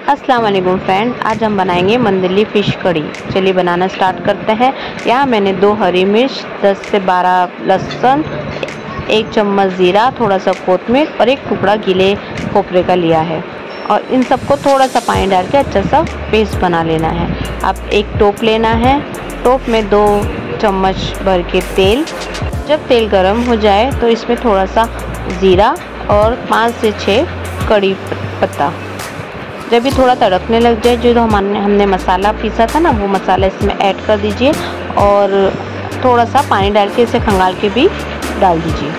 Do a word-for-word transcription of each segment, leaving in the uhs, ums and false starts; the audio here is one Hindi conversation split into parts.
अस्सलाम वालेकुम फ्रेंड, आज हम बनाएंगे मंदली फ़िश कड़ी। चलिए बनाना स्टार्ट करते हैं। यहाँ मैंने दो हरी मिर्च, दस से बारह लहसुन, एक चम्मच ज़ीरा, थोड़ा सा कोतमीर और एक टुकड़ा गीले खोपरे का लिया है और इन सबको थोड़ा सा पानी डाल के अच्छा सा पेस्ट बना लेना है। अब एक टोप लेना है, टोप में दो चम्मच भर के तेल। जब तेल गर्म हो जाए तो इसमें थोड़ा सा ज़ीरा और पाँच से छः कड़ी पत्ता। जब भी थोड़ा तड़कने लग जाए, जो हमने हमने मसाला पीसा था ना, वो मसाला इसमें ऐड कर दीजिए और थोड़ा सा पानी डाल के इसे खंगाल के भी डाल दीजिए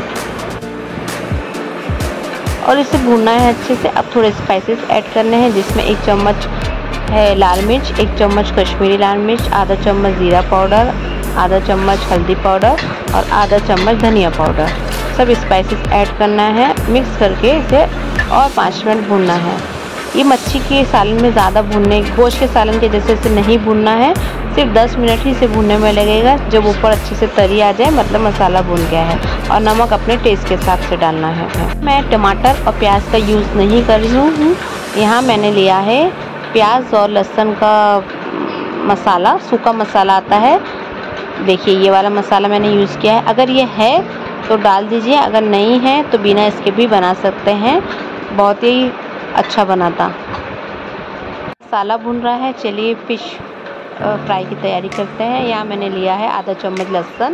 और इसे भूनना है अच्छे से। अब थोड़े स्पाइसेस ऐड करने हैं, जिसमें एक चम्मच है लाल मिर्च, एक चम्मच कश्मीरी लाल मिर्च, आधा चम्मच ज़ीरा पाउडर, आधा चम्मच हल्दी पाउडर और आधा चम्मच धनिया पाउडर। सब स्पाइसेस ऐड करना है, मिक्स करके इसे और पाँच मिनट भूनना है। ये मच्छी के सालन में ज़्यादा भूनने, गोश्त के सालन के जैसे इसे नहीं भूनना है, सिर्फ दस मिनट ही इसे भूनने में लगेगा। जब ऊपर अच्छे से तरी आ जाए मतलब मसाला भून गया है। और नमक अपने टेस्ट के हिसाब से डालना है। मैं टमाटर और प्याज का यूज़ नहीं कर रही हूँ। यहाँ मैंने लिया है प्याज और लहसुन का मसाला, सूखा मसाला आता है। देखिए ये वाला मसाला मैंने यूज़ किया है। अगर ये है तो डाल दीजिए, अगर नहीं है तो बिना इसके भी बना सकते हैं, बहुत ही अच्छा बनाता। मसाला भुन रहा है, चलिए फ़िश फ्राई की तैयारी करते हैं। यहाँ मैंने लिया है आधा चम्मच लहसुन,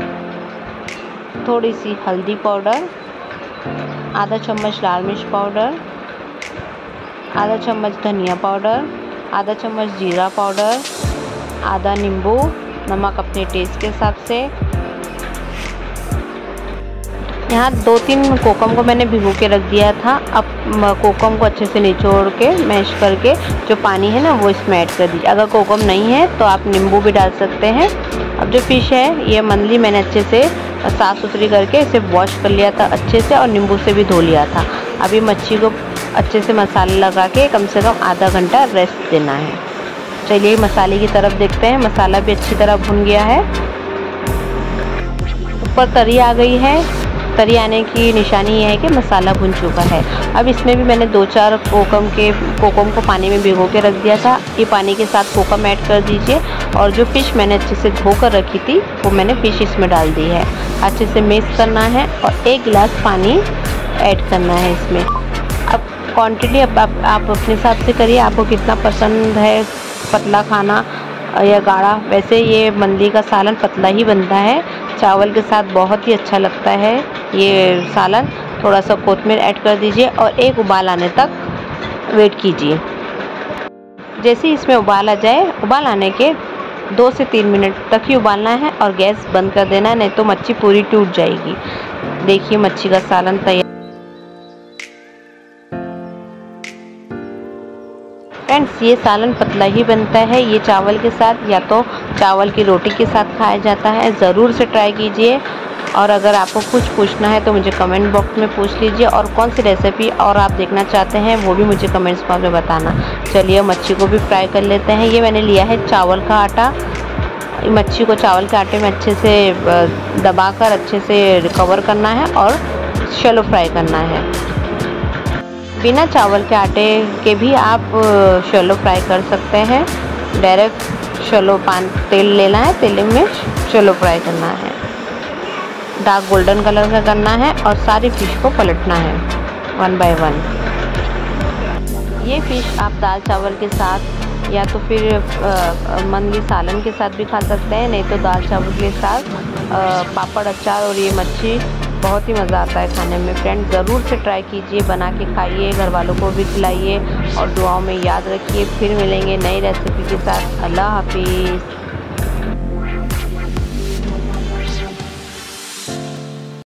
थोड़ी सी हल्दी पाउडर, आधा चम्मच लाल मिर्च पाउडर, आधा चम्मच धनिया पाउडर, आधा चम्मच जीरा पाउडर, आधा नींबू, नमक अपने टेस्ट के हिसाब से। यहाँ दो तीन कोकम को मैंने भिगो के रख दिया था। अब कोकम को अच्छे से निचोड़ के मैश करके जो पानी है ना वो इसमें ऐड कर दीजिए। अगर कोकम नहीं है तो आप नींबू भी डाल सकते हैं। अब जो फ़िश है ये मंदली मैंने अच्छे से साफ़ सुथरी करके इसे वॉश कर लिया था अच्छे से और नींबू से भी धो लिया था। अभी मच्छी को अच्छे से मसाला लगा के कम से कम आधा घंटा रेस्ट देना है। चलिए मसाले की तरफ देखते हैं। मसाला भी अच्छी तरह भुन गया है, ऊपर तरी आ गई है। तरी आने की निशानी ये है कि मसाला भुन चुका है। अब इसमें भी मैंने दो चार कोकम के कोकम को पानी में भिगो के रख दिया था। ये पानी के साथ कोकम ऐड कर दीजिए और जो फ़िश मैंने अच्छे से धो कर रखी थी वो मैंने फ़िश इसमें डाल दी है। अच्छे से मिक्स करना है और एक गिलास पानी ऐड करना है इसमें। अब क्वांटिटी अब आप, आप अपने हिसाब से करिए, आपको कितना पसंद है, पतला खाना या गाढ़ा। वैसे ये मंदली का सालन पतला ही बनता है, चावल के साथ बहुत ही अच्छा लगता है ये सालन। थोड़ा सा कोतमीर ऐड कर दीजिए और एक उबाल आने तक वेट कीजिए। जैसे इसमें उबाल आ जाए, उबाल आने के दो से तीन मिनट तक ही उबालना है और गैस बंद कर देना है, नहीं तो मच्छी पूरी टूट जाएगी। देखिए मच्छी का सालन तैयार। फ्रेंड्स ये सालन पतला ही बनता है, ये चावल के साथ या तो चावल की रोटी के साथ खाया जाता है। ज़रूर से ट्राई कीजिए और अगर आपको कुछ पूछना है तो मुझे कमेंट बॉक्स में पूछ लीजिए और कौन सी रेसिपी और आप देखना चाहते हैं वो भी मुझे कमेंट्स बॉक्स में बताना। चलिए मच्छी को भी फ्राई कर लेते हैं। ये मैंने लिया है चावल का आटा। मच्छी को चावल के आटे में अच्छे से दबाकर अच्छे से कवर करना है और शैलो फ्राई करना है। बिना चावल के आटे के भी आप शैलो फ्राई कर सकते हैं। डायरेक्ट शैलो पान तेल लेना है, तेल में शैलो फ्राई करना है, डार्क गोल्डन कलर का करना है और सारी फ़िश को पलटना है वन बाय वन। ये फ़िश आप दाल चावल के साथ या तो फिर मंदली सालन के साथ भी खा सकते हैं, नहीं तो दाल चावल के साथ आ, पापड़ अचार और ये मच्छी बहुत ही मज़ा आता है खाने में। फ्रेंड ज़रूर से ट्राई कीजिए, बना के खाइए, घर वालों को भी खिलाइए और दुआओं में याद रखिए। फिर मिलेंगे नई रेसिपी के साथ। अल्लाह हाफिज़।